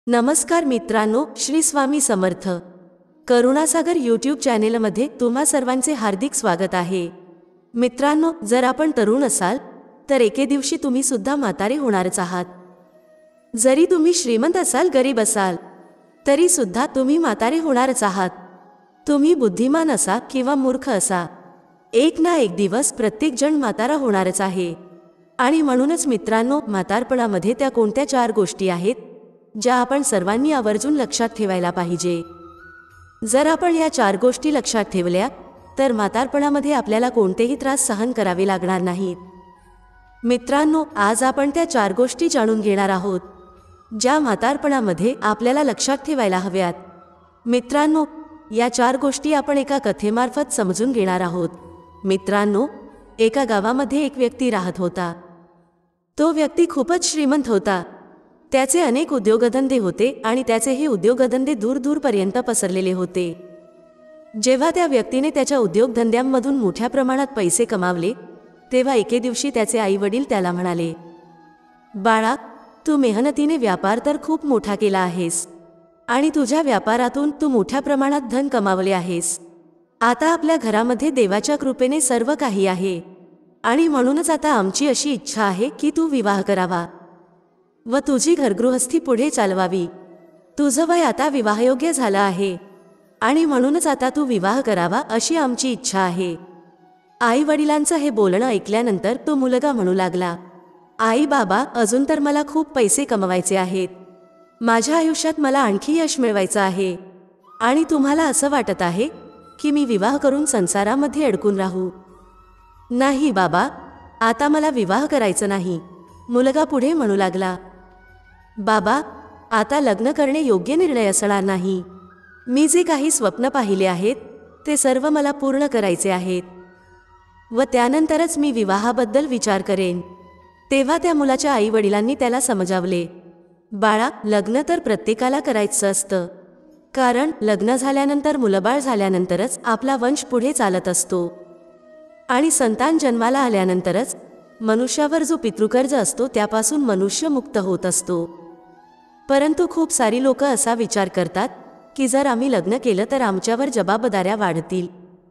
नमस्कार मित्रांनो, श्री स्वामी समर्थ. करुणासागर यूट्यूब चॅनेलमध्ये तुम्हा सर्वांचे हार्दिक स्वागत आहे. मित्रांनो, जर आपण तरुण असाल तर एके दिवशी तुम्ही सुद्धा म्हातारे होणारच आहात. जरी तुम्ही श्रीमंत असाल, गरीब असाल, तरी सुद्धा तुम्ही म्हातारे होणारच आहात. तुम्ही बुद्धिमान असा किंवा मूर्ख असा, एक ना एक दिवस प्रत्येक जण म्हातारा होणारच आहे. आणि म्हणूनच मित्रांनो, म्हातारपणामध्ये त्या कोणत्या 4 गोष्टी आहेत ज्या आपण सर्वांनी आवर्जून लक्षात ठेवायला पाहिजे. जर आपण या 4 गोष्टी लक्षात ठेवल्या तर म्हातारपणामध्ये आपल्याला कोणतेही त्रास सहन करावे लागणार नाहीत. मित्रांनो, आज आपण त्या 4 गोष्टी जाणून घेणार आहोत ज्या म्हातारपणामध्ये आपल्याला लक्षात ठेवायला हव्यात. मित्रांनो, या 4 गोष्टी आपण एका कथेमार्फत समजून घेणार आहोत. मित्रांनो, एका गावामध्ये एक व्यक्ती राहत होता. तो व्यक्ती खूपच श्रीमंत होता. त्याचे अनेक उद्योगधंदे होते आणि त्याचे हे उद्योगधंदे दूर-दूरपर्यंत पसरलेले होते. जेव्हा त्या व्यक्तीने त्याच्या उद्योगधंद्यांमधून मोठ्या प्रमाणात पैसे कमावले, तेव्हा एके दिवशी त्याचे आई-वडील त्याला म्हणाले, "बाळा, तू मेहनतीने व्यापार तर खूप मोठा केला आहेस आणि तुझ्या व्यापारातून तू मोठ्या प्रमाणात धन कमावले आहेस. आता आपल्या घरामध्ये देवाच्या कृपेने सर्व काही आहे आणि म्हणूनच आता आमची अशी इच्छा आहे की तू विवाह करावा व तुझी घरगृहस्थी पुढे चालवावी. तुझं वय आता विवाहयोग्य झालं आहे आणि म्हणूनच आता तू विवाह करावा अशी आमची इच्छा आहे." आई वडिलांचं हे बोलणं ऐकल्यानंतर तो मुलगा म्हणू लागला, "आई बाबा, अजून तर मला खूप पैसे कमवायचे आहेत. माझ्या आयुष्यात मला आणखी यश मिळवायचं आहे आणि तुम्हाला असं वाटत आहे की मी विवाह करून संसारामध्ये अडकून राहू." "नाही बाबा, आता मला विवाह करायचं नाही." मुलगा पुढे म्हणू लागला, "बाबा, आता लग्न करणे योग्य निर्णय असणार नाही. मी जे काही स्वप्न पाहिले आहेत ते सर्व मला पूर्ण करायचे आहेत व त्यानंतरच मी विवाहाबद्दल विचार करेन." तेव्हा त्या मुलाच्या आई वडिलांनी त्याला समजावले, "बाळा, लग्न तर प्रत्येकाला करायचं असतं, कारण लग्न झाल्यानंतर मुलबाळ झाल्यानंतरच आपला वंश पुढे चालत असतो आणि संतान जन्माला आल्यानंतरच मनुष्यावर जो पितृकर्ज असतो त्यापासून मनुष्य मुक्त होत असतो. परंतु खूप सारी लोक असा विचार करतात की जर आम्ही लग्न केलं तर आमच्यावर जबाबदाऱ्या वाढतील,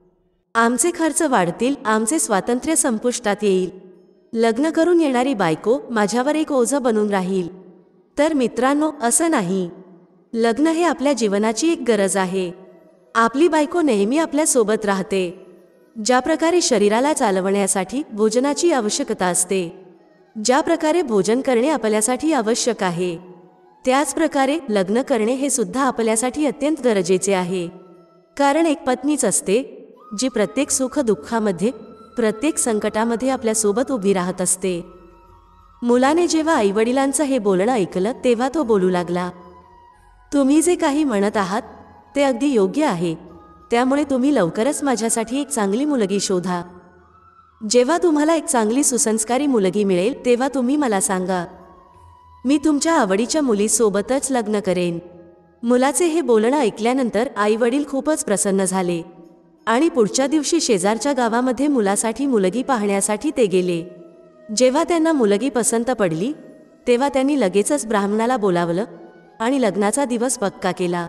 आमचे खर्च वाढतील, आमचे स्वातंत्र्य संपुष्टात येईल, लग्न करून येणारी बायको माझ्यावर एक ओझं बनून राहील." तर मित्रांनो, असं नाही. लग्न हे आपल्या जीवनाची एक गरज आहे. आपली बायको नेहमी आपल्या सोबत राहते. ज्या प्रकारे शरीराला चालवण्यासाठी भोजनाची आवश्यकता असते, ज्या प्रकारे भोजन करणे आपल्यासाठी आवश्यक आहे, त्याच प्रकारे लग्न करणे हे सुद्धा आपल्यासाठी अत्यंत गरजेचे आहे. कारण एक पत्नीच असते जी प्रत्येक सुख-दुःखामध्ये, प्रत्येक संकटामध्ये आपल्यासोबत उभी राहत असते. मुलाने जेव्हा आईवडिलांचं हे बोलणं ऐकलं तेव्हा तो बोलू लागला, "तुम्ही जे काही म्हणत आहात ते अगदी योग्य आहे. त्यामुळे तुम्ही लवकरच माझ्यासाठी एक चांगली मुलगी शोधा. जेव्हा तुम्हाला एक चांगली सुसंस्कारी मुलगी मिळेल तेव्हा तुम्ही मला सांगा. मी तुमच्या आवडीच्या मुलीसोबतच लग्न करेन." मुलाचे हे बोलणं ऐकल्यानंतर आईवडील खूपच प्रसन्न झाले आणि पुढच्या दिवशी शेजारच्या गावामध्ये मुलासाठी मुलगी पाहण्यासाठी ते गेले. जेव्हा त्यांना मुलगी पसंत पडली तेव्हा त्यांनी लगेचच ब्राह्मणाला बोलावलं आणि लग्नाचा दिवस पक्का केला.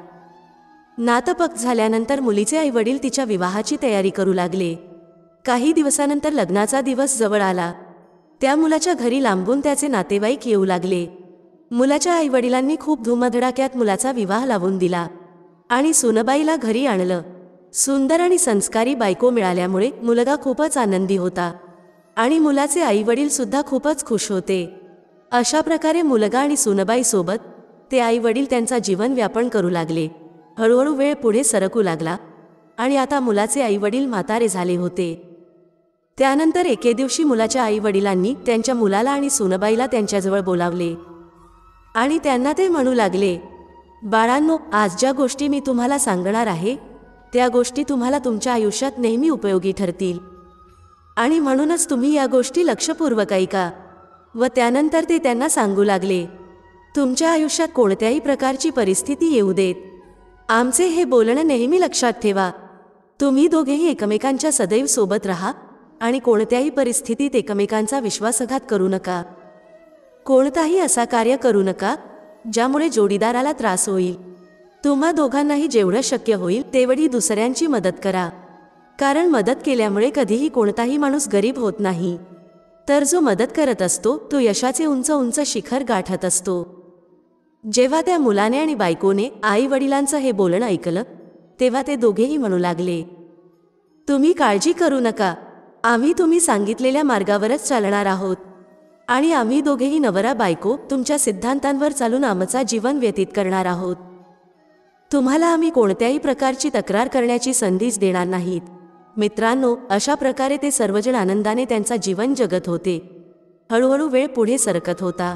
नातं पक्क झाल्यानंतर मुलीचे आईवडील तिच्या विवाहाची तयारी करू लागले. काही दिवसानंतर लग्नाचा दिवस जवळ आला. त्या मुलाच्या घरी लांबून त्याचे नातेवाईक येऊ लागले. मुलाच्या आईवडिलांनी खूप धुमधडाक्यात मुलाचा विवाह लावून दिला आणि सुनबाईला घरी आणलं. सुंदर आणि संस्कारी बायको मिळाल्यामुळे मुलगा खूपच आनंदी होता आणि मुलाचे आईवडील सुद्धा खूपच खुश होते. अशा प्रकारे मुलगा आणि सुनबाई सोबत ते आईवडील त्यांचा जीवन व्यापन करू लागले. हळूहळू वेळ पुढे सरकू लागला आणि आता मुलाचे आईवडील म्हातारे झाले होते. त्यानंतर एके दिवशी मुलाच्या आईवडिलांनी त्यांच्या मुलाला आणि सुनबाईला त्यांच्याजवळ बोलावले आणि त्यांना ते म्हणू लागले, "बाळांनो, आज ज्या गोष्टी मी तुम्हाला सांगणार आहे त्या गोष्टी तुम्हाला तुमच्या आयुष्यात नेहमी उपयोगी ठरतील आणि म्हणूनच तुम्ही या गोष्टी लक्षपूर्वक ऐका." व त्यानंतर ते त्यांना सांगू लागले, "तुमच्या आयुष्यात कोणत्याही प्रकारची परिस्थिती येऊ देत, आमचे हे बोलणं नेहमी लक्षात ठेवा. तुम्ही दोघेही एकमेकांच्या सदैव सोबत राहा आणि कोणत्याही परिस्थितीत एकमेकांचा विश्वासघात करू नका. कोणताही असा कार्य करू नका ज्यामुळे जोडीदाराला त्रास होईल. तुम्हा दोघांनाही जेवढं शक्य होईल तेवढी दुसऱ्यांची मदत करा, कारण मदत केल्यामुळे कधीही कोणताही माणूस गरीब होत नाही, तर जो मदत करत असतो तो यशाचे उंच उंच शिखर गाठत असतो. जेव्हा त्या मुलाने आणि बायकोने आई वडिलांचं हे बोलणं ऐकलं तेव्हा ते दोघेही म्हणू लागले, तुम्ही काळजी करू नका, आम्ही तुम्ही सांगितलेल्या मार्गावरच चालणार आहोत आणि आम्ही दोघेही नवरा बायको तुमच्या सिद्धांतांवर चालून आमचा जीवन व्यतीत करणार आहोत. तुम्हाला आम्ही कोणत्याही प्रकारची तक्रार करण्याची संधीच देणार नाहीत. मित्रांनो, अशा प्रकारे ते सर्वजण आनंदाने त्यांचा जीवन जगत होते. हळूहळू वेळ पुढे सरकत होता.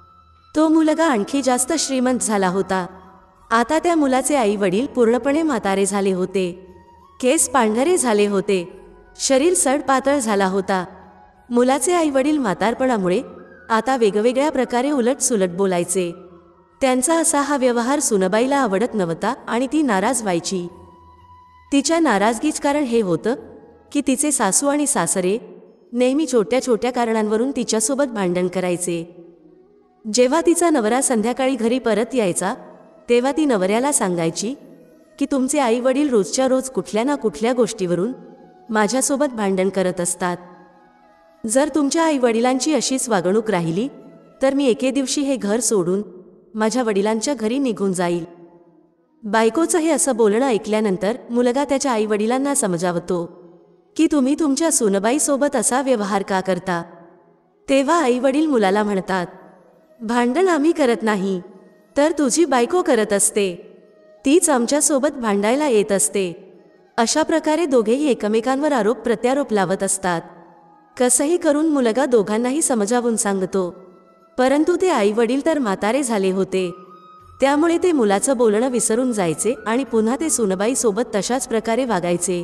तो मुलगा आणखी जास्त श्रीमंत झाला होता. आता त्या मुलाचे आई वडील पूर्णपणे म्हातारे झाले होते. केस पांढरे झाले होते, शरीर सडपातळ झाला होता. मुलाचे आई वडील म्हातारपणामुळे आता वेगवेगळ्या प्रकारे उलटसुलट बोलायचे. त्यांचा असा हा व्यवहार सुनबाईला आवडत नव्हता आणि ती नाराज व्हायची. तिच्या नाराजगीच कारण हे होतं की तिचे सासू आणि सासरे नेहमी छोट्या छोट्या कारणांवरून तिच्यासोबत भांडण करायचे. जेव्हा तिचा नवरा संध्याकाळी घरी परत यायचा तेव्हा ती नवऱ्याला सांगायची की तुमचे आई वडील रोजच्या रोज कुठल्या ना कुठल्या गोष्टीवरून माझ्यासोबत भांडण करत असतात. जर तुमच्या आई वडिलांची अशीच वागणूक राहिली तर मी एके दिवशी हे घर सोडून माझ्या वडिलांच्या घरी निघून जाईल. बायकोचं हे असं बोलणं ऐकल्यानंतर मुलगा त्याच्या आई वडिलांना समजावतो की तुम्ही तुमच्या सुनबाईसोबत असा व्यवहार का करता. तेव्हा आई वडील मुलाला म्हणतात, भांडण आम्ही करत नाही, तर तुझी बायको करत असते, तीच आमच्यासोबत भांडायला येत असते. अशा प्रकारे दोघेही एकमेकांवर आरोप प्रत्यारोप लावत असतात. कसंही करून मुलगा दोघांनाही समजावून सांगतो, परंतु ते आई वडील तर म्हातारे झाले होते. त्यामुळे ते मुलाचं बोलणं विसरून जायचे आणि पुन्हा ते सुनबाईसोबत तशाच प्रकारे वागायचे.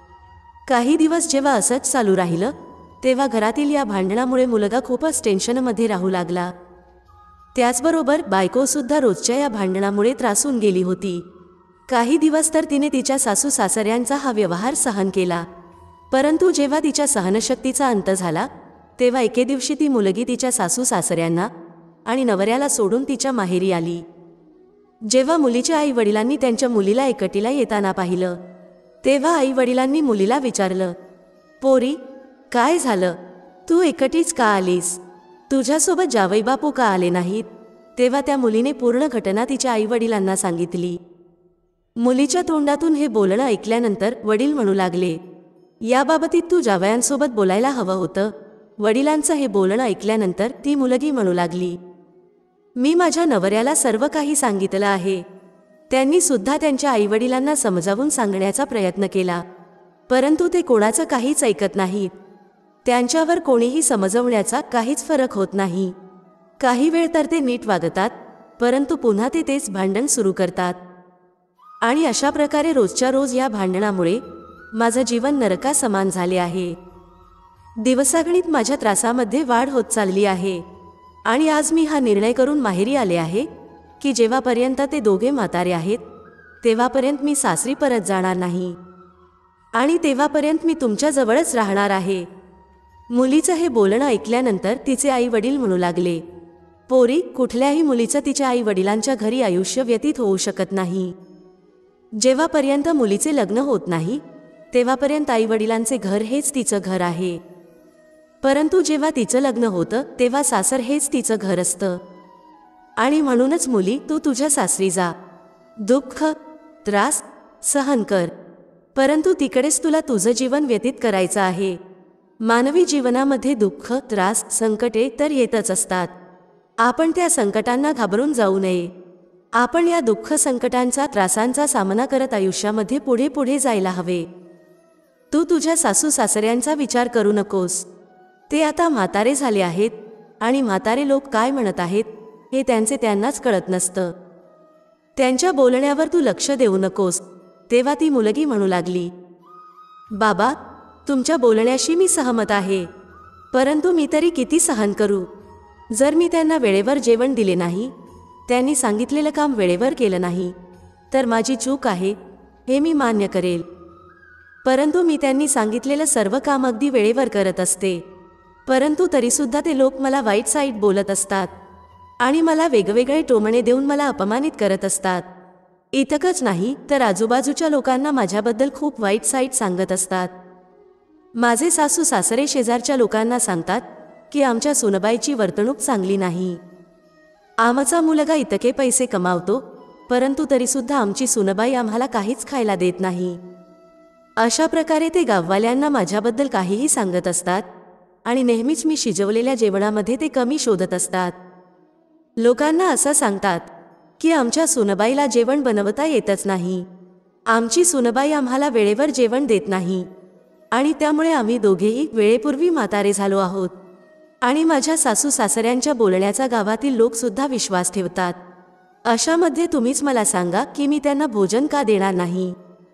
काही दिवस जेव्हा असंच चालू राहिलं तेव्हा घरातील या भांडणामुळे मुलगा खूपच टेन्शनमध्ये राहू लागला. त्याचबरोबर बायकोसुद्धा रोजच्या या भांडणामुळे त्रासून गेली होती. काही दिवस तर तिने तिच्या सासू सासऱ्यांचा हा व्यवहार सहन केला, परंतु जेव्हा तिच्या सहनशक्तीचा अंत झाला तेव्हा एके दिवशी ती मुलगी तिच्या सासू सासऱ्यांना आणि नवऱ्याला सोडून तिच्या माहेरी आली. जेव्हा मुलीच्या आई वडिलांनी त्यांच्या मुलीला एकटीला येताना पाहिलं तेव्हा आई वडिलांनी मुलीला विचारलं, पोरी, काय झालं, तू एकटीच का आलीस, तुझ्यासोबत जावई बापू का आले नाहीत. तेव्हा त्या मुलीने पूर्ण घटना तिच्या आई वडिलांना सांगितली. मुलीच्या तोंडातून हे बोलणं ऐकल्यानंतर वडील म्हणू लागले, याबाबतीत तू जावयांसोबत बोलायला हवं होतं. वडिलांचं हे बोलणं ऐकल्यानंतर ती मुलगी म्हणू लागली, मी माझ्या नवऱ्याला सर्व काही सांगितलं आहे. त्यांनी सुद्धा त्यांच्या आईवडिलांना समजावून सांगण्याचा प्रयत्न केला, परंतु ते कोणाचं काहीच ऐकत नाहीत. त्यांच्यावर कोणीही समजवण्याचा काहीच फरक होत नाही. काही वेळ तर ते नीट वागतात, परंतु पुन्हा ते तेच भांडण सुरू करतात. आणि अशा प्रकारे रोजच्या रोज या भांडणामुळे माझं जीवन नरका समान झाले आहे. दिवसागणिक माझ्या त्रासामध्ये वाढ होत चालली आहे आणि आज मी हा निर्णय करून माहेरी आले आहे की जेव्हापर्यंत ते दोघे म्हातारे आहेत तेव्हापर्यंत मी सासरी परत जाणार नाही आणि तेव्हापर्यंत मी तुमच्याजवळच राहणार आहे. मुलीचं हे बोलणं ऐकल्यानंतर तिचे आई वडील म्हणू लागले, पोरी, कुठल्याही मुलीचं तिच्या आई वडिलांच्या घरी आयुष्य व्यतीत होऊ शकत नाही. जेव्हापर्यंत मुलीचे लग्न होत नाही तेव्हापर्यंत आई वडिलांचे घर हेच तिचं घर आहे, परंतु जेव्हा तिचं लग्न होतं तेव्हा सासर हेच तिचं घर असतं. आणि म्हणूनच मुली, तू तुझ्या सासरी जा, दुःख त्रास सहन कर, परंतु तिकडेच तुला तुझं जीवन व्यतीत करायचं आहे. मानवी जीवनामध्ये दुःख त्रास संकटे तर येतच असतात. आपण त्या संकटांना घाबरून जाऊ नये. आपण या दुःख संकटांचा त्रासांचा सामना करत आयुष्यामध्ये पुढे पुढे जायला हवे. तू तुझ्या सासू सासऱ्यांचा विचार करू नकोस. ते आता म्हातारे झाले आहेत आणि म्हातारे लोक काय म्हणत आहेत हे त्यांचे त्यांनाच कळत नसतं. त्यांच्या बोलण्यावर तू लक्ष देऊ नकोस. तेव्हा ती मुलगी म्हणू लागली, बाबा, तुमच्या बोलण्याशी मी सहमत आहे, परंतु मी तरी किती सहन करू. जर मी त्यांना वेळेवर जेवण दिले नाही, त्यांनी सांगितलेलं काम वेळेवर केलं नाही, तर माझी चूक आहे हे मी मान्य करेल. परंतु मी त्यांनी सांगितलेलं सर्व काम अगदी वेळेवर करत असते, परंतु तरीसुद्धा ते लोक मला वाईट साईट बोलत असतात. आणि मला वेगवेगळे टोमणे देऊन मला अपमानित करत असतात. इतकंच नाही तर आजूबाजूच्या लोकांना माझ्याबद्दल खूप वाईट साईट सांगत असतात. माझे सासू सासरे शेजारच्या लोकांना सांगतात की आमच्या सुनबाईची वर्तणूक चांगली नाही. आमचा मुलगा इतके पैसे कमावतो, परंतु तरीसुद्धा आमची सुनबाई आम्हाला काहीच खायला देत नाही. अशा प्रकारे ते गाववाल्यांना माझ्याबद्दल काहीही सांगत असतात आणि नेहमीच मी शिजवलेल्या जेवणामध्ये ते कमी शोधत असतात. लोकांना असं सांगतात की आमच्या सुनबाईला जेवण बनवता येतच नाही. आमची सुनबाई आम्हाला वेळेवर जेवण देत नाही आणि त्यामुळे आम्ही दोघेही वेळेपूर्वी म्हातारे झालो आहोत. आणि माझ्या सासू सासऱ्यांच्या बोलण्याचा गावातील लोकसुद्धा विश्वास ठेवतात. अशामध्ये तुम्हीच मला सांगा की मी त्यांना भोजन का देणार नाही?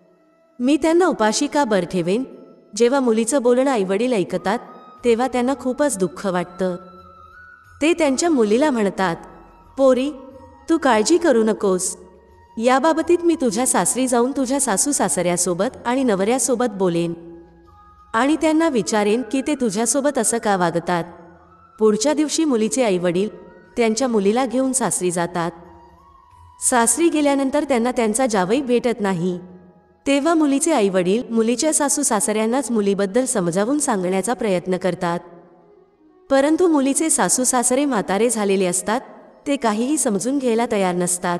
मी त्यांना उपाशी का बर ठेवेन? जेव्हा मुलीचं बोलणं आईवडील ऐकतात तेव्हा त्यांना खूपच दुःख वाटतं. ते त्यांच्या मुलीला म्हणतात, पोरी, तू काळजी करू नकोस. याबाबतीत मी तुझ्या सासरी जाऊन तुझ्या सासू सासऱ्यासोबत आणि नवऱ्यासोबत बोलेन आणि त्यांना विचारेन की ते तुझ्यासोबत असं का वागतात. पुढच्या दिवशी मुलीचे आईवडील त्यांच्या मुलीला घेऊन सासरी जातात. सासरी गेल्यानंतर त्यांना त्यांचा जावई भेटत नाही. तेव्हा मुलीचे आईवडील मुलीच्या सासू सासऱ्यांनाच मुलीबद्दल समजावून सांगण्याचा प्रयत्न करतात. परंतु मुलीचे सासू सासरे म्हातारे झालेले असतात. ते काहीही समजून घ्यायला तयार नसतात.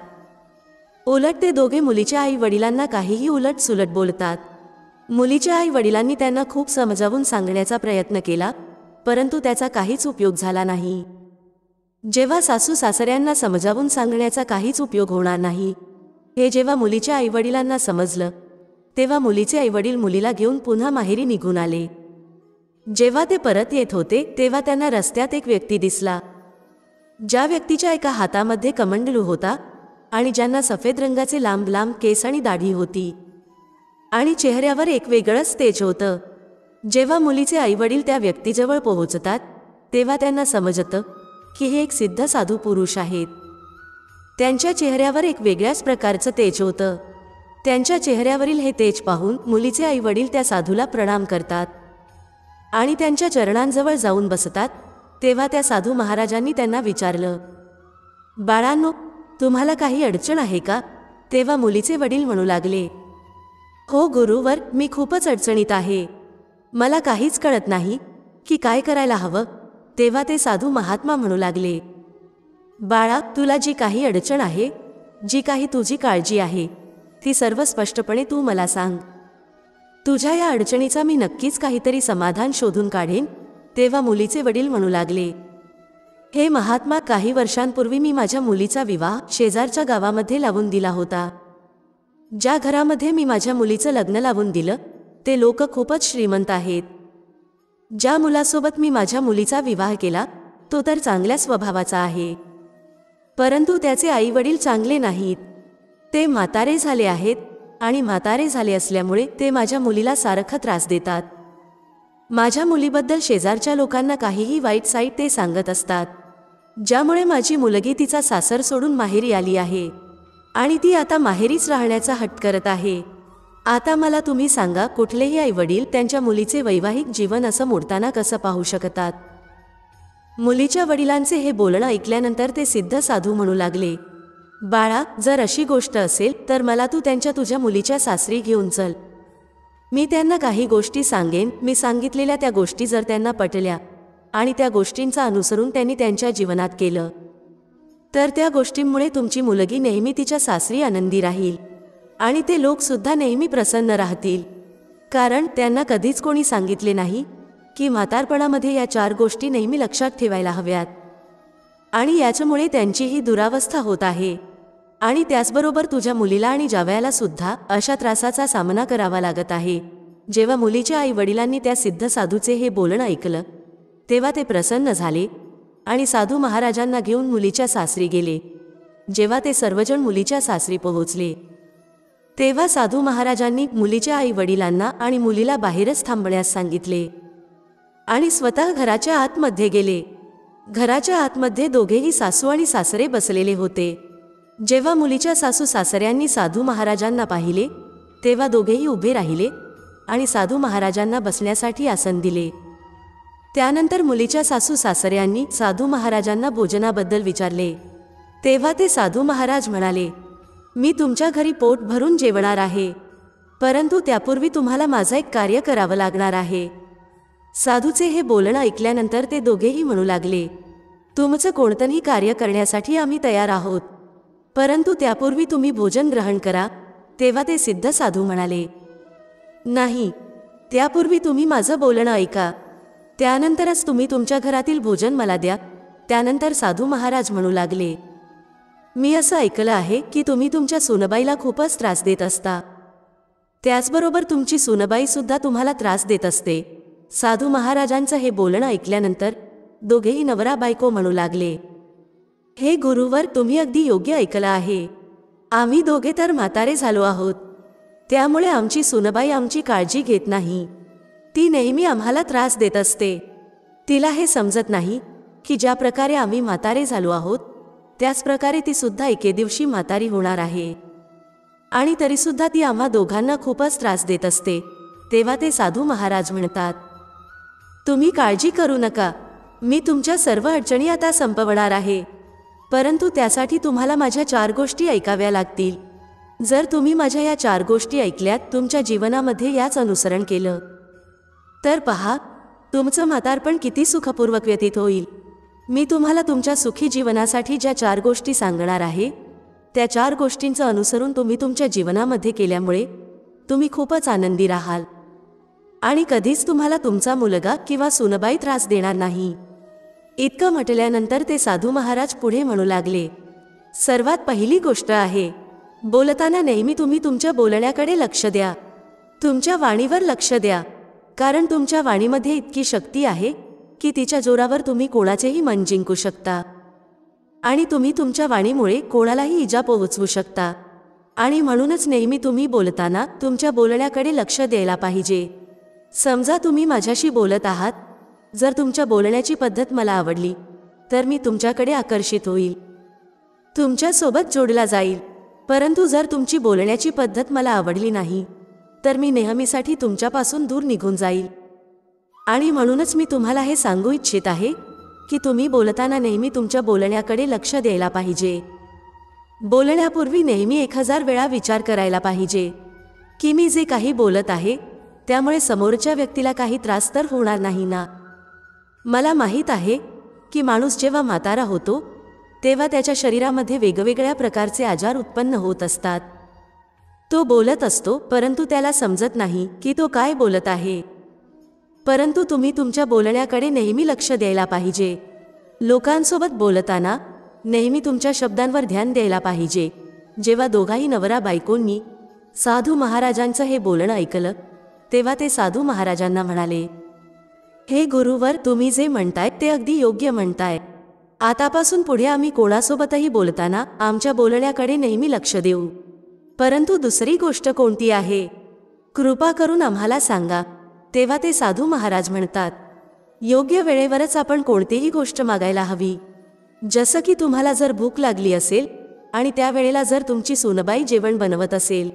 उलट ते दोघे मुलीच्या आई वडिलांना काहीही उलट सुलट बोलतात. मुलीच्या आई वडिलांनी त्यांना खूप समजावून सांगण्याचा प्रयत्न केला, परंतु त्याचा काहीच उपयोग झाला नाही. जेव्हा सासू सासऱ्यांना समजावून सांगण्याचा काहीच उपयोग होणार नाही हे जेव्हा मुलीच्या आईवडिलांना समजलं, तेव्हा मुलीचे आईवडील मुलीला घेऊन पुन्हा माहेरी निघून आले. जेव्हा ते परत येत होते तेव्हा त्यांना रस्त्यात एक व्यक्ती दिसला, ज्या व्यक्तीच्या एका हातामध्ये कमंडलू होता आणि ज्यांना सफेद रंगाचे लांब लांब केस आणि दाढी होती आणि चेहऱ्यावर एक वेगळंच तेज होतं. जेव्हा मुलीचे आईवडील त्या व्यक्तीजवळ पोहोचतात तेव्हा त्यांना समजतं की हे एक सिद्ध साधू पुरुष आहेत. त्यांच्या चेहऱ्यावर एक वेगळ्याच प्रकारचं तेज होतं. त्यांच्या चेहऱ्यावरील हे तेज पाहून मुलीचे आईवडील त्या साधूला प्रणाम करतात आणि त्यांच्या चरणांजवळ जाऊन बसतात. तेव्हा त्या साधू महाराजांनी त्यांना विचारलं, बाळांनो, तुम्हाला काही अडचण आहे का? तेव्हा मुलीचे वडील म्हणू लागले, हो गुरुवर, मी खूपच अडचणीत आहे. मला काहीच कळत नाही की काय करायला हवं. तेव्हा ते साधू महात्मा म्हणू लागले, बाळा, तुला जी काही अडचण आहे, जी काही तुझी काळजी आहे, ती सर्व स्पष्टपणे तू मला सांग. तुझ्या या अडचणीचा मी नक्कीच काहीतरी समाधान शोधून काढेन. तेव्हा मुलीचे वडील म्हणू लागले, हे महात्मा, काही वर्षांपूर्वी मी माझ्या मुलीचा विवाह शेजारच्या गावामध्ये लावून दिला होता. ज्या घरामध्ये मी माझ्या मुलीचं लग्न लावून दिलं ते लोक खूपच श्रीमंत आहेत. ज्या मुलासोबत मी माझ्या मुलीचा विवाह केला तो तर चांगल्या स्वभावाचा आहे, परंतु त्याचे आईवडील चांगले नाहीत. ते म्हातारे झाले आहेत आणि म्हातारे झाले असल्यामुळे ते माझ्या मुलीला सारखा त्रास देतात. माझ्या मुलीबद्दल शेजारच्या लोकांना काहीही वाईट साईट ते सांगत असतात, ज्यामुळे माझी मुलगी तिचा सासर सोडून माहेरी आली आहे आणि ती आता माहेरीच राहण्याचा हट्ट करत आहे. आता मला तुम्ही सांगा, कुठलेही आईवडील त्यांच्या मुलीचे वैवाहिक जीवन असं मोडताना कसं पाहू शकतात? मुलीच्या वडिलांचे हे बोलणं ऐकल्यानंतर ते सिद्ध साधू म्हणू लागले, बाळा, जर अशी गोष्ट असेल तर मला तू तुझ्या मुलीच्या सासरी घेऊन चल. मी त्यांना काही गोष्टी सांगेन. मी सांगितलेल्या त्या गोष्टी जर त्यांना पटल्या आणि त्या गोष्टींचा अनुसरून त्यांनी त्यांच्या जीवनात केलं तर त्या गोष्टींमुळे तुमची मुलगी नेहमी तिच्या सासरी आनंदी राहील आणि ते लोकसुद्धा नेहमी प्रसन्न राहतील. कारण त्यांना कधीच कोणी सांगितले नाही की म्हातारपणामध्ये या 4 गोष्टी नेहमी लक्षात ठेवायला हव्यात आणि याच्यामुळे त्यांचीही दुरावस्था होत आहे. आणि त्याचबरोबर तुझ्या मुलीला आणि जावयाला सुद्धा अशा त्रासाचा सामना करावा लागत आहे. जेव्हा मुलीच्या आई वडिलांनी त्या सिद्ध साधूचे हे बोलणं ऐकलं तेव्हा ते प्रसन्न झाले आणि साधू महाराजांना घेऊन मुलीच्या सासरी गेले. जेव्हा ते सर्वजण मुलीच्या सासरी पोहोचले तेव्हा साधू महाराजांनी मुलीच्या आई वडिलांना आणि मुलीला बाहेरच थांबण्यास सांगितले आणि स्वतः घराच्या आतमध्ये गेले. घराच्या आतमध्ये दोघेही सासू आणि सासरे बसलेले होते. जेव्हा मुलीच्या सासू सासऱ्यांनी साधू महाराजांना पाहिले तेव्हा दोघेही उभे राहिले आणि साधू महाराजांना बसण्यासाठी आसन दिले. त्यानंतर मुलीच्या सासू सासऱ्यांनी साधू महाराजांना भोजनाबद्दल विचारले, तेव्हा ते साधू महाराज म्हणाले, मी तुमच्या घरी पोट भरून जेवणार आहे, परंतु त्यापूर्वी तुम्हाला माझं एक कार्य करावं लागणार आहे. साधूचे हे बोलणं ऐकल्यानंतर ते दोघेही म्हणू लागले, तुमचं कोणतंही कार्य करण्यासाठी आम्ही तयार आहोत, परंतु त्यापूर्वी तुम्ही भोजन ग्रहण करा. तेव्हा ते सिद्ध साधू म्हणाले, नाही, त्यापूर्वी तुम्ही माझं बोलणं ऐका, त्यानंतरच तुम्ही तुमच्या घरातील भोजन मला द्या. त्यानंतर साधू महाराज म्हणू लागले, मी असं ऐकलं आहे की तुम्ही तुमच्या सुनबाईला खूपच त्रास देत असता, त्याचबरोबर तुमची सुनबाई सुद्धा तुम्हाला त्रास देत असते. साधू महाराजांचं हे बोलणं ऐकल्यानंतर दोघेही नवरा बायको म्हणू लागले, हे गुरुवर, तुम्ही अगदी योग्य ऐकलं आहे. आम्ही दोघे तर म्हातारे झालो आहोत, त्यामुळे आमची सुनबाई आमची काळजी घेत नाही. ती नेहमी आम्हाला त्रास देत असते. तिला हे समजत नाही की ज्या प्रकारे आम्ही म्हातारे झालो आहोत त्याच प्रकारे ती सुद्धा एके दिवशी म्हातारी होणार आहे, आणि तरीसुद्धा ती आम्हा दोघांना खूपच त्रास देत असते. तेव्हा ते साधू महाराज म्हणतात, तुम्ही काळजी करू नका, मी तुमच्या सर्व अडचणी आता संपवणार आहे, परंतु त्यासाठी तुम्हाला माझ्या 4 गोष्टी ऐकाव्या लागतील. जर तुम्ही माझ्या या 4 गोष्टी ऐकल्यात, तुमच्या जीवनामध्ये याच अनुसरण केलं, तर पहा तुमचं म्हातारपण किती सुखपूर्वक व्यतीत होईल. मी तुम्हाला तुमच्या सुखी जीवनासाठी ज्या 4 गोष्टी सांगणार आहे, त्या 4 गोष्टींचं अनुसरण तुम्ही तुमच्या जीवनामध्ये केल्यामुळे तुम्ही खूपच आनंदी राहाल आणि कधीच तुम्हाला तुमचा मुलगा किंवा सुनबाई त्रास देणार नाही. इतकं म्हटल्यानंतर ते साधू महाराज पुढे म्हणू लागले, सर्वात पहिली गोष्ट आहे, बोलताना नेहमी तुम्ही तुमच्या बोलण्याकडे लक्ष द्या. तुमच्या वाणीवर लक्ष द्या, कारण तुमच्या वाणीमध्ये इतकी शक्ती आहे की तिच्या जोरावर तुम्ही कोणाचेही मन जिंकू शकता, आणि तुम्ही तुमच्या वाणीमुळे कोणालाही इजा पोहोचवू शकता. आणि म्हणूनच नेहमी तुम्ही बोलताना तुमच्या बोलण्याकडे लक्ष द्यायला पाहिजे. समजा तुम्ही माझ्याशी बोलत आहात, जर तुमच्या बोलण्याची पद्धत मला आवडली तर मी तुमच्याकडे आकर्षित होईल, तुमच्यासोबत जोडला जाईल. परंतु जर तुमची बोलण्याची पद्धत मला आवडली नाही तर मी नेहमीसाठी तुमच्यापासून दूर निघून जाईल. आणि म्हणूनच मी तुम्हाला हे सांगू इच्छित आहे की तुम्ही बोलताना नेहमी तुमच्या बोलण्याकडे लक्ष द्यायला पाहिजे. बोलण्यापूर्वी नेहमी 1000 वेळा विचार करायला पाहिजे की मी जे काही बोलत आहे त्यामुळे समोरच्या व्यक्तीला काही त्रास तर होणार नाही ना. मला माहीत आहे की माणूस जेव्हा म्हातारा होतो तेव्हा त्याच्या शरीरामध्ये वेगवेगळ्या प्रकारचे आजार उत्पन्न होत असतात. तो बोलत असतो परंतु त्याला समजत नाही की तो काय बोलत आहे. परंतु तुम्ही तुमच्या बोलण्याकडे नेहमी लक्ष द्यायला पाहिजे. लोकांसोबत बोलताना नेहमी तुमच्या शब्दांवर ध्यान द्यायला पाहिजे. जेव्हा दोघाही नवरा बायकोंनी साधू महाराजांचं हे बोलणं ऐकलं तेव्हा ते साधू महाराजांना म्हणाले, हे गुरुवर, तुम्ही जे म्हणताय ते अगदी योग्य म्हणताय. आतापासून पुढे आम्ही कोणासोबतही बोलताना आमच्या बोलण्याकडे नेहमी लक्ष देऊ. परंतु दुसरी गोष्ट कोणती आहे, कृपा करून आम्हाला सांगा. तेव्हा ते साधू महाराज म्हणतात, योग्य वेळेवरच आपण कोणतीही गोष्ट मागायला हवी. जसं की तुम्हाला जर भूक लागली असेल आणि त्यावेळेला जर तुमची सुनबाई जेवण बनवत असेल,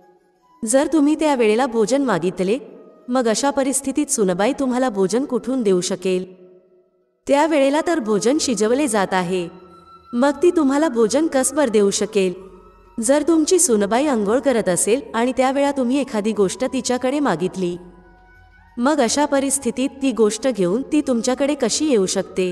जर तुम्ही त्या वेळेला भोजन मागितले, मग अशा परिस्थितीत सुनबाई तुम्हाला भोजन कुठून देऊ शकेल. त्यावेळेला तर भोजन शिजवले जात आहे, मग ती तुम्हाला भोजन कसं देऊ शकेल. जर तुमची सुनबाई अंघोळ करत असेल आणि त्यावेळा तुम्ही एखादी गोष्ट तिच्याकडे मागितली, मग अशा परिस्थितीत ती गोष्ट घेऊन ती तुमच्याकडे कशी येऊ शकते.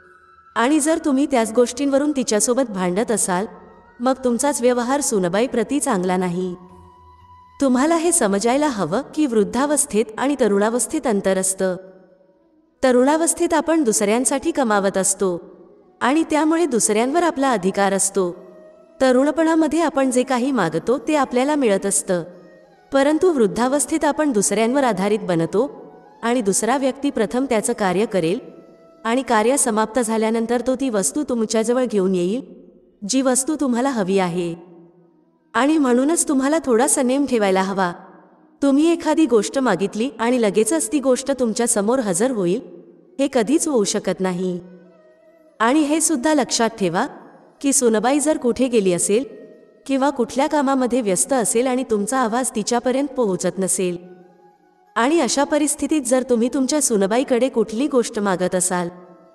आणि जर तुम्ही त्याच गोष्टींवरून तिच्यासोबत भांडत असाल, मग तुमचाच व्यवहार सुनबाई प्रती चांगला नाही. तुम्हाला हे समजायला हवं की वृद्धावस्थेत आणि तरुणावस्थेत अंतर असतं. तरुणावस्थेत आपण दुसऱ्यांसाठी कमावत असतो आणि त्यामुळे दुसऱ्यांवर आपला अधिकार असतो. तरुणपणामध्ये आपण जे काही मागतो ते आपल्याला मिळत असतं. परंतु वृद्धावस्थेत आपण दुसऱ्यांवर आधारित बनतो आणि दुसरा व्यक्ती प्रथम त्याचं कार्य करेल आणि कार्य समाप्त झाल्यानंतर तो ती वस्तू तुमच्याजवळ घेऊन येईल, जी वस्तू तुम्हाला हवी आहे. आणि म्हणूनच तुम्हाला थोडा संयम ठेवायला हवा. तुम्ही एखादी गोष्ट मागितली आणि लगेचच ती गोष्ट तुमच्या समोर हजर होईल, हे कधीच होऊ शकत नाही. आणि हे सुद्धा लक्षात ठेवा की सुनबाई जर कुठे गेली असेल किंवा कुठल्या कामामध्ये व्यस्त असेल आणि तुमचा आवाज तिच्यापर्यंत पोहोचत नसेल आणि अशा परिस्थितीत जर तुम्ही तुमच्या सुनबाईकडे कुठली गोष्ट मागत असाल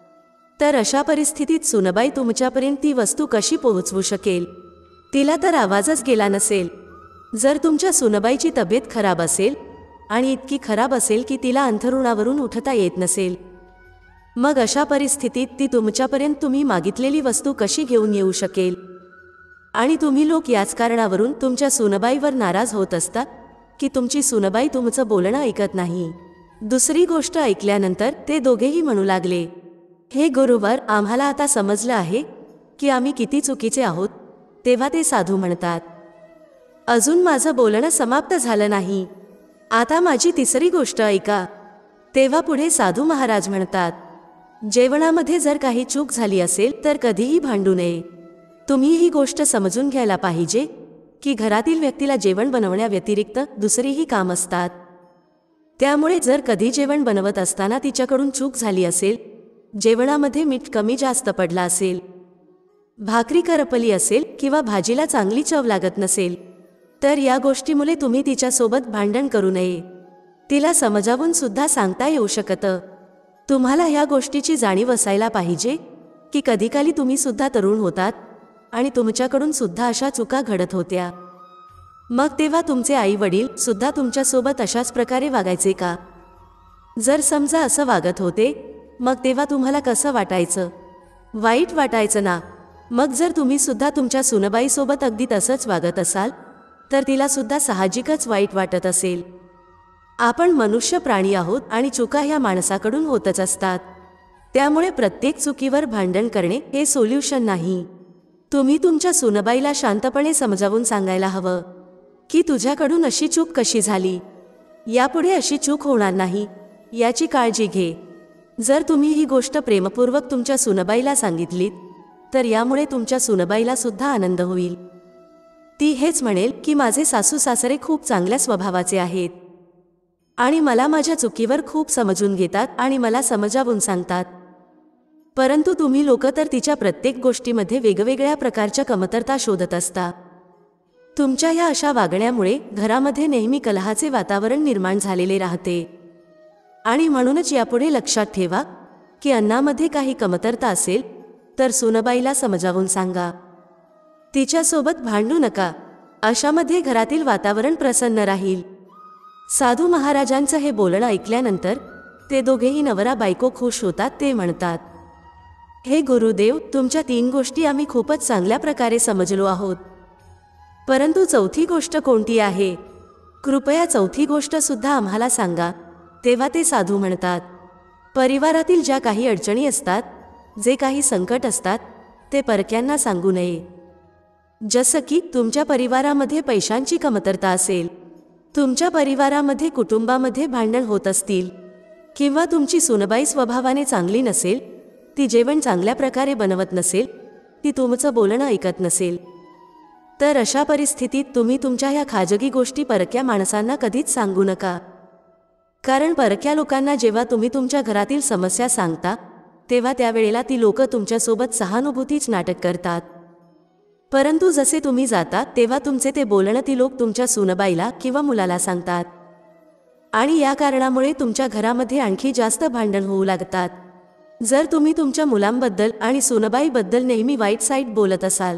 तर अशा परिस्थितीत सुनबाई तुमच्यापर्यंत ती वस्तू कशी पोहोचवू शकेल? तिला तर आवाजच गेला नसेल. जर तुमच्या सुनबाईची तब्येत खराब असेल आणि इतकी खराब असेल की तिला अंथरुणावरून उठता येत नसेल, मग अशा परिस्थितीत ती तुमच्यापर्यंत तुम्ही मागितलेली वस्तू कशी घेऊन येऊ शकेल? आणि तुम्ही लोक याच कारणावरून तुमच्या सुनबाईवर नाराज होत असता की तुमची सुनबाई तुमचं बोलणं ऐकत नाही. दुसरी गोष्ट ऐकल्यानंतर ते दोघेही म्हणू लागले, हे गुरुवर, आम्हाला आता समजलं आहे की आम्ही किती चुकीचे आहोत. तेव्हा ते साधू म्हणतात, अजून माझं बोलणं समाप्त झालं नाही, आता माझी तिसरी गोष्ट ऐका. तेव्हा पुढे साधू महाराज म्हणतात, जेवणामध्ये जर काही चूक झाली असेल तर कधीही भांडू नये. तुम्ही ही गोष्ट समजून घ्यायला पाहिजे की घरातील व्यक्तीला जेवण बनवण्याव्यतिरिक्त दुसरीही काम असतात. त्यामुळे जर कधी जेवण बनवत असताना तिच्याकडून चूक झाली असेल, जेवणामध्ये मीठ कमी जास्त पडला असेल, भाकरी करपली असेल किंवा भाजीला चांगली चव लागत नसेल, तर या गोष्टीमुळे तुम्ही तिच्यासोबत भांडण करू नये. तिला समजावून सुद्धा सांगता येऊ शकतं. तुम्हाला ह्या गोष्टीची जाणीव असायला पाहिजे की कधीकाली तुम्ही सुद्धा तरुण होतात आणि तुमच्याकडून सुद्धा अशा चुका घडत होत्या. मग तेव्हा तुमचे आई वडील सुद्धा तुमच्यासोबत अशाच प्रकारे वागायचे का? जर समजा असं वागत होते, मग तेव्हा तुम्हाला कसं वाटायचं? वाईट वाटायचं ना. मग जर तुम्ही सुद्धा तुमच्या सुनबाईसोबत अगदी तसंच वागत असाल तर तिला सुद्धा साहजिकच वाईट वाटत असेल. आपण मनुष्य प्राणी आहोत आणि चुका ह्या माणसाकडून होतच असतात. त्यामुळे प्रत्येक चुकीवर भांडण करणे हे सोल्युशन नाही. तुम्ही तुमच्या सुनबाईला शांतपणे समजावून सांगायला हवं की तुझ्याकडून अशी चूक कशी झाली, यापुढे अशी चूक होणार नाही याची काळजी घे. जर तुम्ही ही गोष्ट प्रेमपूर्वक तुमच्या सुनबाईला सांगितलीत तर यामुळे तुमच्या सुनबाईला सुद्धा आनंद होईल. ती हेच म्हणेल की माझे सासू सासरे खूप चांगल्या स्वभावाचे आहेत आणि मला माझ्या चुकीवर खूप समजून घेतात आणि मला समजावून सांगतात. परंतु तुम्ही लोक तर तिच्या प्रत्येक गोष्टीमध्ये वेगवेगळ्या प्रकारच्या कमतरता शोधत असता. तुमच्या या अशा वागण्यामुळे घरामध्ये नेहमी कलहाचे वातावरण निर्माण झालेले राहते. आणि म्हणूनच यापुढे लक्षात ठेवा की अन्नामध्ये काही कमतरता असेल तर सुनबाईला समजावून सांगा. तिच्यासोबत भांडू नका. अशामध्ये घरातील वातावरण प्रसन्न राहील. साधू महाराजांचं हे बोलणं ऐकल्यानंतर ते दोघेही नवरा बायको खुश होतात. ते म्हणतात, हे गुरुदेव, तुमच्या 3 गोष्टी आम्ही खूपच चांगल्या प्रकारे समजलो आहोत. परंतु चौथी गोष्ट कोणती आहे? कृपया चौथी गोष्ट सुद्धा आम्हाला सांगा. तेव्हा ते साधू म्हणतात, परिवारातील ज्या काही अडचणी असतात, जे काही संकट असतात, ते परक्यांना सांगू नये. जसं की तुमच्या परिवारामध्ये पैशांची कमतरता असेल, तुमच्या परिवारामध्ये कुटुंबामध्ये भांडण होत असतील, किंवा तुमची सुनबाई स्वभावाने चांगली नसेल, ती जेवण चांगल्या प्रकारे बनवत नसेल, ती तुमचं बोलणं ऐकत नसेल, तर अशा परिस्थितीत तुम्ही तुमच्या ह्या खाजगी गोष्टी परक्या माणसांना कधीच सांगू नका. कारण परक्या लोकांना जेव्हा तुम्ही तुमच्या घरातील समस्या सांगता तेव्हा त्यावेळेला ती लोक तुमच्यासोबत सहानुभूतीच नाटक करतात. परंतु जसे तुम्ही जाता तेव्हा तुमचे ते बोलणं ती लोक तुमच्या सुनबाईला किंवा मुलाला सांगतात आणि या कारणामुळे तुमच्या घरामध्ये आणखी जास्त भांडण होऊ लागतात. जर तुम्ही तुमच्या मुलांबद्दल आणि सुनबाईबद्दल नेहमी वाईट साईट बोलत असाल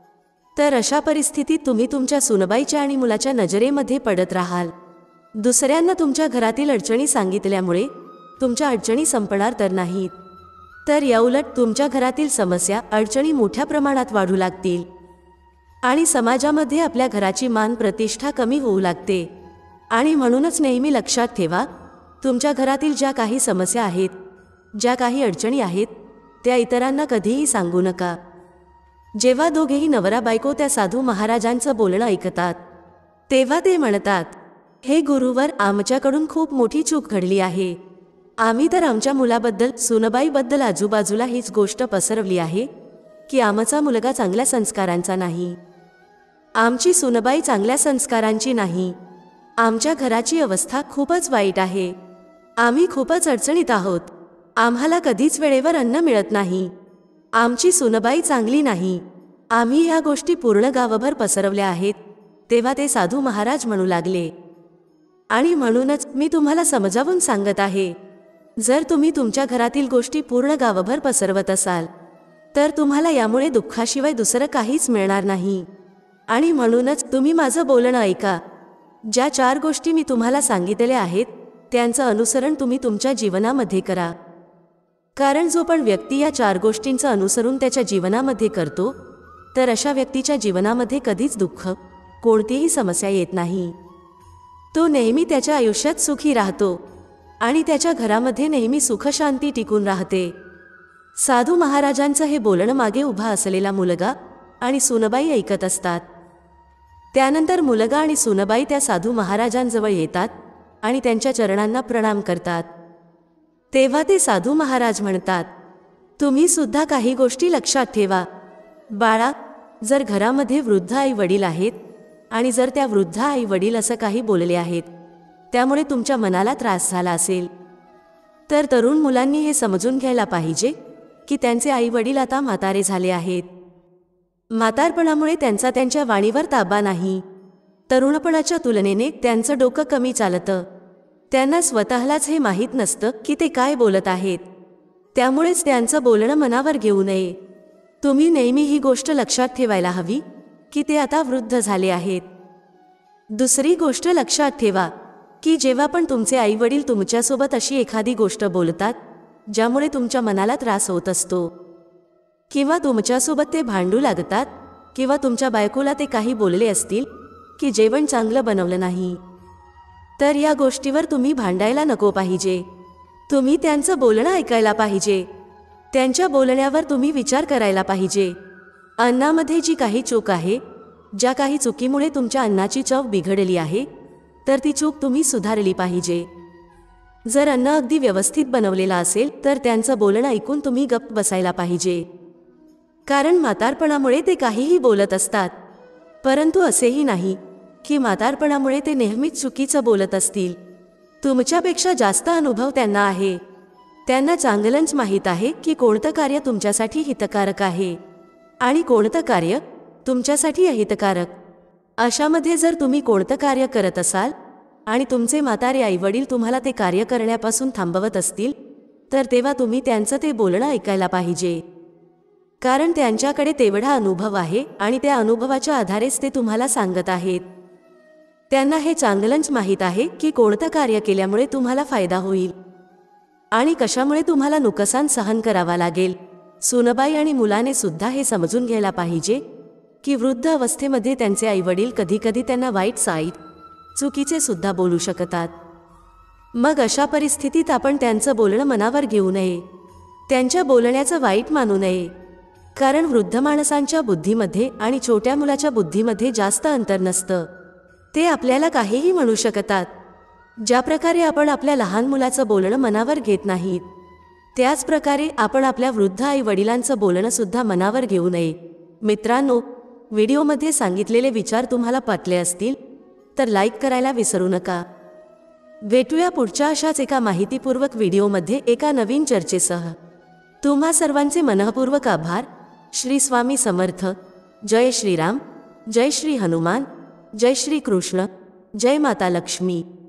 तर अशा परिस्थितीत तुम्ही तुमच्या सुनबाईच्या आणि मुलाच्या नजरेमध्ये पडत राहाल. दुसऱ्यांना तुमच्या घरातील अडचणी सांगितल्यामुळे तुमच्या अडचणी संपणार तर नाहीत, तर याउलट तुमच्या घरातील समस्या अडचणी मोठ्या प्रमाणात वाढू लागतील आणि समाजामध्ये आपल्या घराची मान प्रतिष्ठा कमी होऊ लागते. आणि म्हणूनच नेहमी लक्षात ठेवा, तुमच्या घरातील ज्या काही समस्या आहेत, ज्या काही अडचणी आहेत, त्या इतरांना कधीही सांगू नका. जेव्हा दोघेही नवरा बायको त्या साधू महाराजांचं बोलणं ऐकतात तेव्हा ते म्हणतात, हे गुरुवर, आमच्याकडून खूप मोठी चूक घडली आहे. आम्ही तर आमच्या मुलाबद्दल, सुनबाईबद्दल आजूबाजूला हीच गोष्ट पसरवली आहे की आमचा मुलगा चांगल्या संस्कारांचा नाही, आमची सुनबाई चांगल्या संस्कारांची नाही, आमच्या घराची अवस्था खूपच वाईट आहे, आम्ही खूपच अडचणीत आहोत, आम्हाला कधीच वेळेवर अन्न मिळत नाही, आमची सुनबाई चांगली नाही. आम्ही ह्या गोष्टी पूर्ण गावभर पसरवल्या आहेत. तेव्हा ते साधू महाराज म्हणू लागले, आणि म्हणूनच मी तुम्हाला समजावून सांगत आहे, जर तुम्ही तुमच्या घरातील गोष्टी पूर्ण गावभर पसरवत असाल तर तुम्हाला यामुळे दुःखाशिवाय दुसरं काहीच मिळणार नाही. आणि म्हणूनच तुम्ही माझं बोलणं ऐका. ज्या 4 गोष्टी मी तुम्हाला सांगितलेल्या आहेत त्यांचं अनुसरण तुम्ही तुमच्या जीवनामध्ये करा. कारण जो पण व्यक्ती या 4 गोष्टींचं अनुसरण त्याच्या जीवनामध्ये करतो तर अशा व्यक्तीच्या जीवनामध्ये कधीच दुःख, कोणतीही समस्या येत नाही. तो नेहमी त्याच्या आयुष्यात सुखी राहतो आणि त्याच्या घरामध्ये नेहमी सुखशांती टिकून राहते. साधू महाराजांचं हे बोलणं मागे उभा असलेला मुलगा आणि सुनबाई ऐकत असतात. त्यानंतर मुलगा आणि सुनबाई त्या साधू महाराजांजवळ येतात आणि त्यांच्या चरणांना प्रणाम करतात. तेव्हा ते साधू महाराज म्हणतात, तुम्ही सुद्धा काही गोष्टी लक्षात ठेवा. बाळा, जर घरामध्ये वृद्ध आई वडील आहेत आणि जर त्या वृद्ध आई वडील असं काही बोलले आहेत त्यामुळे तुमच्या मनाला त्रास झाला असेल तर तरुण मुलांनी हे समजून घ्यायला पाहिजे की त्यांचे आई वडील आता म्हातारे झाले आहेत. म्हातारपणामुळे त्यांचा त्यांच्या वाणीवर ताबा नाही. तरुणपणाच्या तुलनेने त्यांचं डोकं कमी चालतं. त्यांना स्वतःलाच हे माहीत नसतं की ते काय बोलत आहेत. त्यामुळेच त्यांचं बोलणं मनावर घेऊ नये. तुम्ही नेहमी ही गोष्ट लक्षात ठेवायला हवी की ते आता वृद्ध झाले आहेत. दुसरी गोष्ट लक्षात ठेवा की जेव्हा पण तुमचे आईवडील तुमच्यासोबत अशी एखादी गोष्ट बोलतात ज्यामुळे तुमच्या मनाला त्रास होत असतो किंवा तुमच्यासोबत ते भांडू लागतात किंवा तुमच्या बायकोला ते काही बोलले असतील की जेवण चांगलं बनवलं नाही तर या गोष्टीवर तुम्ही भांडायला नको पाहिजे. तुम्ही त्यांचं बोलणं ऐकायला पाहिजे. त्यांच्या बोलण्यावर तुम्ही विचार करायला पाहिजे. अन्नामध्ये जी काही चूक आहे, ज्या काही चुकीमुळे तुमच्या अन्नाची चव बिघडली आहे तर ती चूक तुम्ही सुधारली पाहिजे. जर अन्न अगदी व्यवस्थित बनवलेलं असेल तर त्यांचं बोलणं ऐकून तुम्ही गप्प बसायला पाहिजे. कारण म्हातारपणामुळे ते काहीही बोलत असतात, परंतु असेही नाही की म्हातारपणामुळे ते नेहमीच चुकीचं बोलत असतील. तुमच्यापेक्षा जास्त अनुभव त्यांना आहे. त्यांना चांगलंच माहीत आहे की कोणतं कार्य तुमच्यासाठी हितकारक आहे आणि कोणतं कार्य तुमच्यासाठी अहितकारक. अशामध्ये जर तुम्ही कोणतं कार्य करत असाल आणि तुमचे म्हातारे आईवडील तुम्हाला ते कार्य करण्यापासून थांबवत असतील तर तेव्हा तुम्ही त्यांचं ते बोलणं ऐकायला पाहिजे. कारण त्यांच्याकडे तेवढा अनुभव आहे आणि त्या अनुभवाच्या आधारेच ते तुम्हाला सांगत आहेत. त्यांना हे चांगलंच माहीत आहे की कोणतं कार्य केल्यामुळे तुम्हाला फायदा होईल आणि कशामुळे तुम्हाला नुकसान सहन करावा लागेल. सुनबाई आणि मुलाने सुद्धा हे समजून घ्यायला पाहिजे की वृद्ध अवस्थेमध्ये त्यांचे आईवडील कधीकधी त्यांना वाईट साईड, चुकीचे सुद्धा बोलू शकतात. मग अशा परिस्थितीत आपण त्यांचं बोलणं मनावर घेऊ नये. त्यांच्या बोलण्याचं वाईट मानू नये. कारण वृद्ध माणसांच्या बुद्धीमध्ये आणि छोट्या मुलाच्या बुद्धीमध्ये जास्त अंतर नसतं. ते आपल्याला काहीही म्हणू शकतात. ज्या प्रकारे आपण आपल्या लहान मुलाचं बोलणं मनावर घेत नाहीत त्याच प्रकारे आपण आपल्या वृद्ध आई वडिलांचं बोलणं सुद्धा मनावर घेऊ नये. मित्रांनो, व्हिडिओमध्ये सांगितलेले विचार तुम्हाला पटले असतील तर लाईक करायला विसरू नका. भेटूया पुढच्या अशाच एका माहितीपूर्वक व्हिडिओमध्ये एका नवीन चर्चेसह. तुम्हा सर्वांचे मनःपूर्वक आभार. श्री स्वामी समर्थ. जय श्रीराम, जय श्री हनुमान, जय श्री कृष्ण, जय माता लक्ष्मी.